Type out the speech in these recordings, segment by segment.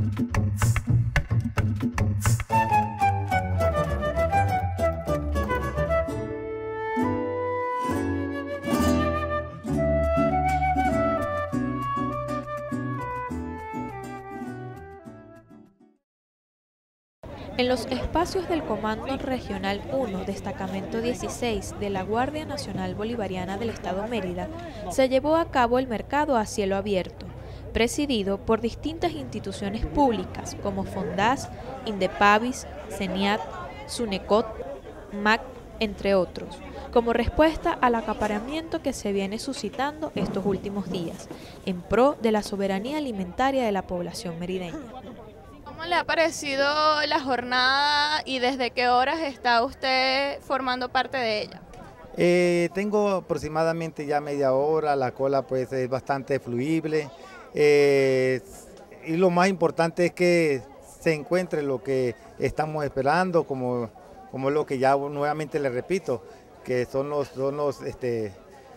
En los espacios del Comando Regional 1, Destacamento 16 de la Guardia Nacional Bolivariana del Estado Mérida, se llevó a cabo el mercado a cielo abierto, presidido por distintas instituciones públicas como Fondas, Indepavis, CENIAT, SUNECOT, MAC, entre otros, como respuesta al acaparamiento que se viene suscitando estos últimos días, en pro de la soberanía alimentaria de la población merideña. ¿Cómo le ha parecido la jornada y desde qué horas está usted formando parte de ella? Tengo aproximadamente ya media hora, la cola pues es bastante fluible y lo más importante es que se encuentre lo que estamos esperando, como lo que ya nuevamente le repito, que son lo que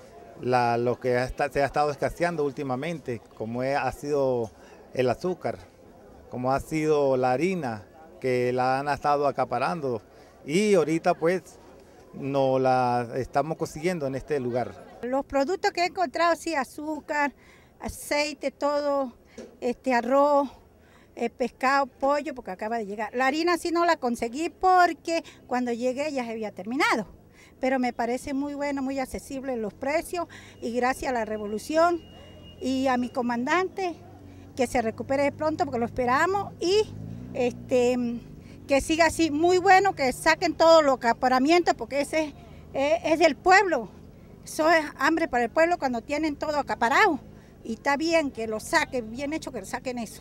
se ha estado escaseando últimamente, como ha sido el azúcar, como ha sido la harina, que la han estado acaparando y ahorita pues no la estamos consiguiendo en este lugar. Los productos que he encontrado, sí, azúcar, aceite, todo, arroz, pescado, pollo, porque acaba de llegar. La harina sí no la conseguí porque cuando llegué ya se había terminado, pero me parece muy bueno, muy accesible los precios y gracias a la revolución y a mi comandante, que se recupere pronto porque lo esperamos y que siga así muy bueno, que saquen todos los acaparamientos porque ese es del pueblo. Eso es hambre para el pueblo cuando tienen todo acaparado y está bien que lo saquen, bien hecho que saquen eso.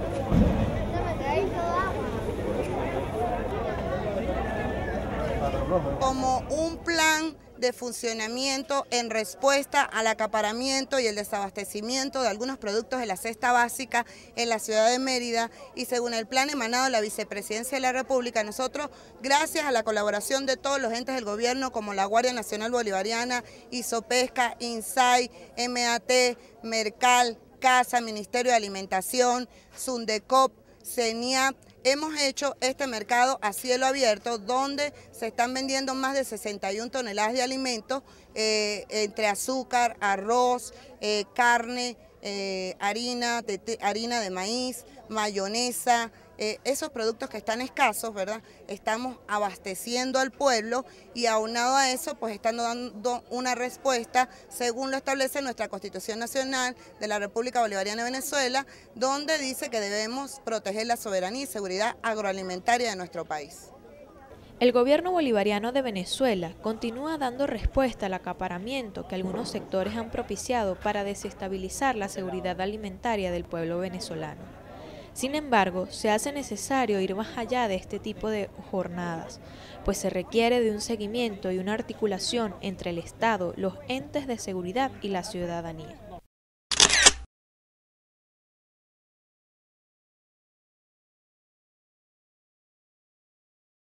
Como un plan de funcionamiento en respuesta al acaparamiento y el desabastecimiento de algunos productos de la cesta básica en la ciudad de Mérida, y según el plan emanado de la Vicepresidencia de la República, nosotros, gracias a la colaboración de todos los entes del gobierno como la Guardia Nacional Bolivariana, ISOPESCA, INSAI, MAT, Mercal, CASA, Ministerio de Alimentación, SUNDECOP, CENIAT, hemos hecho este mercado a cielo abierto donde se están vendiendo más de 61 toneladas de alimentos entre azúcar, arroz, carne, harina de maíz, mayonesa, esos productos que están escasos, ¿verdad? Estamos abasteciendo al pueblo y aunado a eso, pues están dando una respuesta según lo establece nuestra Constitución Nacional de la República Bolivariana de Venezuela, donde dice que debemos proteger la soberanía y seguridad agroalimentaria de nuestro país. El gobierno bolivariano de Venezuela continúa dando respuesta al acaparamiento que algunos sectores han propiciado para desestabilizar la seguridad alimentaria del pueblo venezolano. Sin embargo, se hace necesario ir más allá de este tipo de jornadas, pues se requiere de un seguimiento y una articulación entre el Estado, los entes de seguridad y la ciudadanía.